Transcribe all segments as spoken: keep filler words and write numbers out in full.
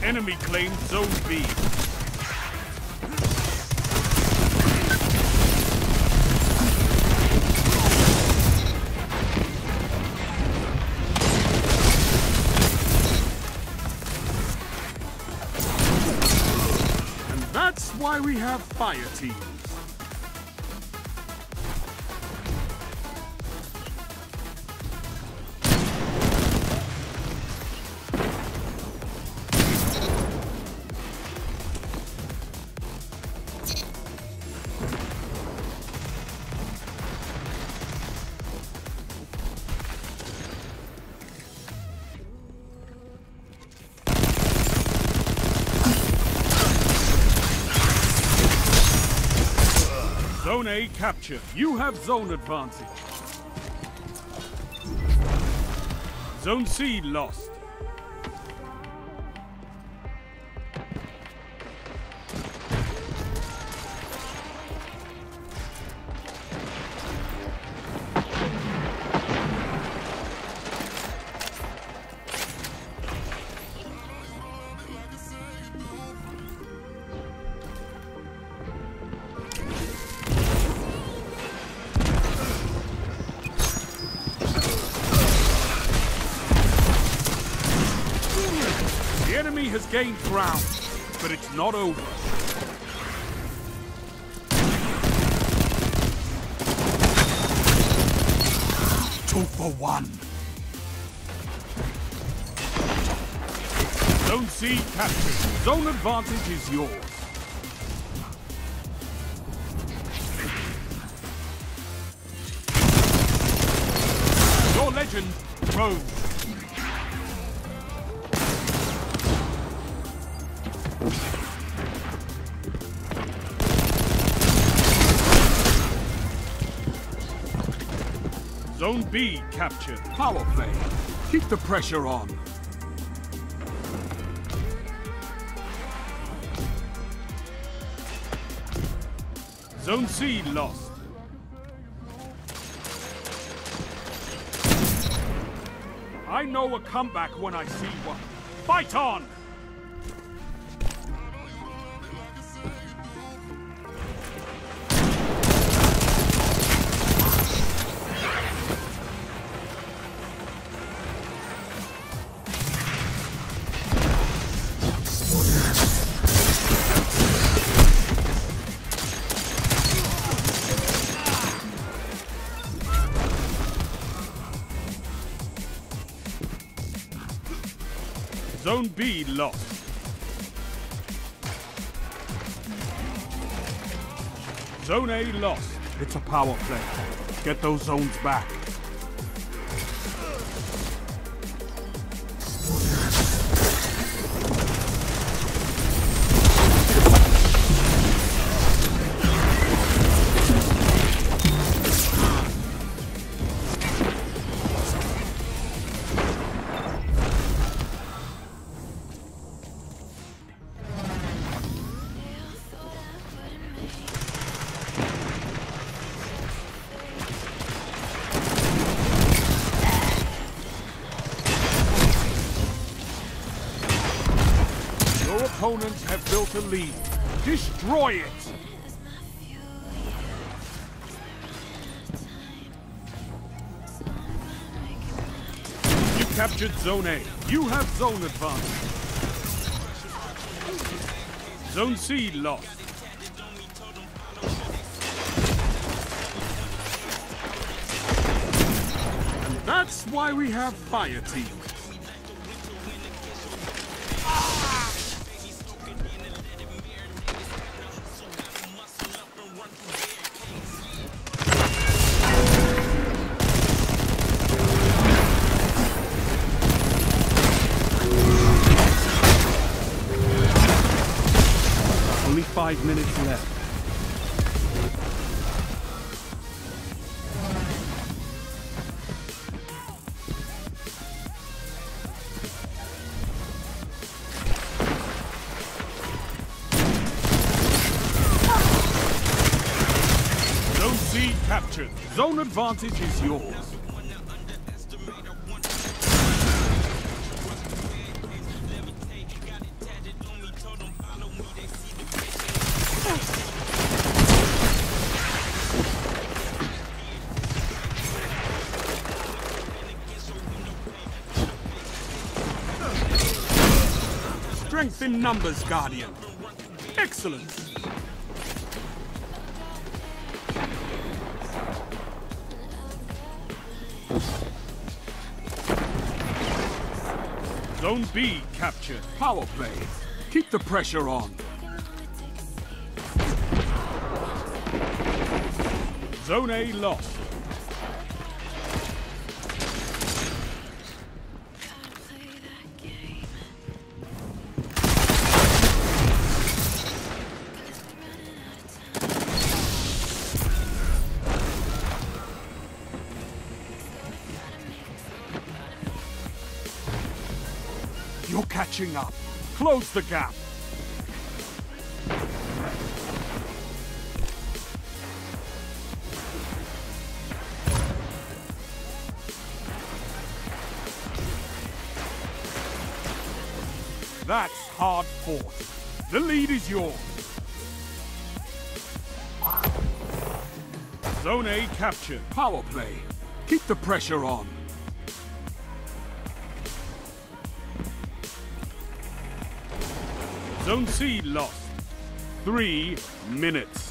Enemy claimed Zone B. And that's why we have fire teams. Zone A captured. You have zone advantage. Zone C lost. The enemy has gained ground, but it's not over. Two for one. Zone C captured. Zone advantage is yours. Your legend grows. Zone B captured. Power play. Keep the pressure on. Zone C lost. I know a comeback when I see one. Fight on! Zone B lost. Zone A lost. It's a power play. Get those zones back. Opponents have built a lead. Destroy it! You captured Zone A. You have zone advantage. Zone C lost. And that's why we have fire teams. Only five minutes left. Zone C captured. Zone advantage is yours. Strength in numbers, Guardian. Excellent. Zone B captured. Power play. Keep the pressure on. Zone A lost. You're catching up. Close the gap. That's hard fought. The lead is yours. Zone A captured. Power play. Keep the pressure on. Zone C lost. Three minutes.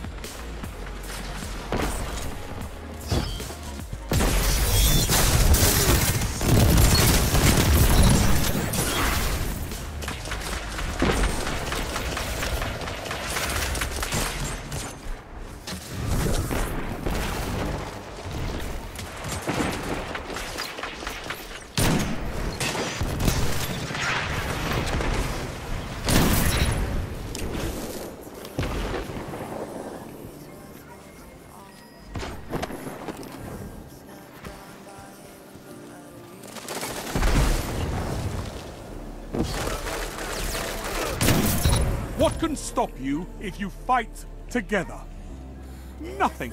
What can stop you if you fight together? Nothing.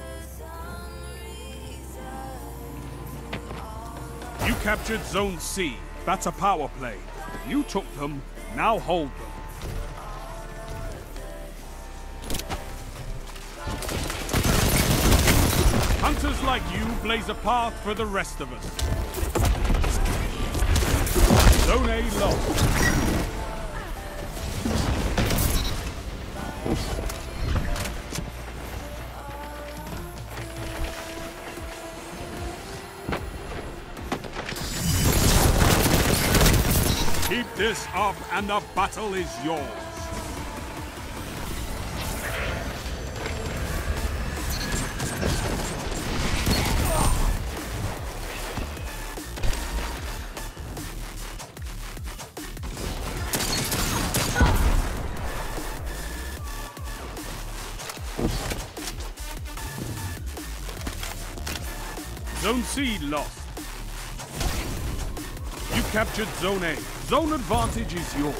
You captured Zone C. That's a power play. You took them, now hold them. Hunters like you blaze a path for the rest of us. Zone A lost. Keep this up and the battle is yours. Zone C lost. You captured Zone A. Zone advantage is yours.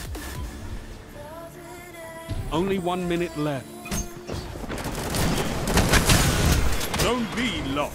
Only one minute left. Zone B lost.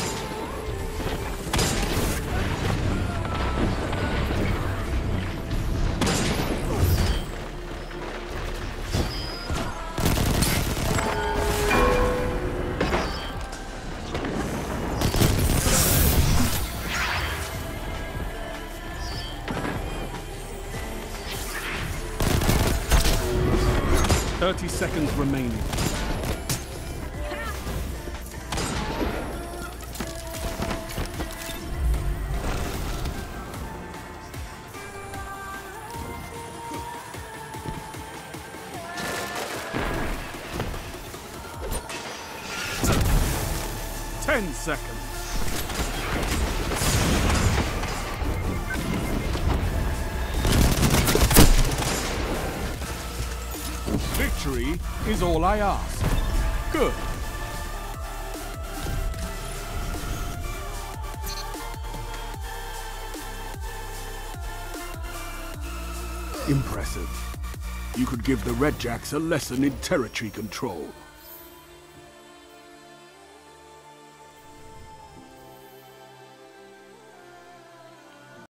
Thirty seconds remaining. Ten seconds. Victory is all I ask. Good. Impressive. You could give the Red Jacks a lesson in territory control.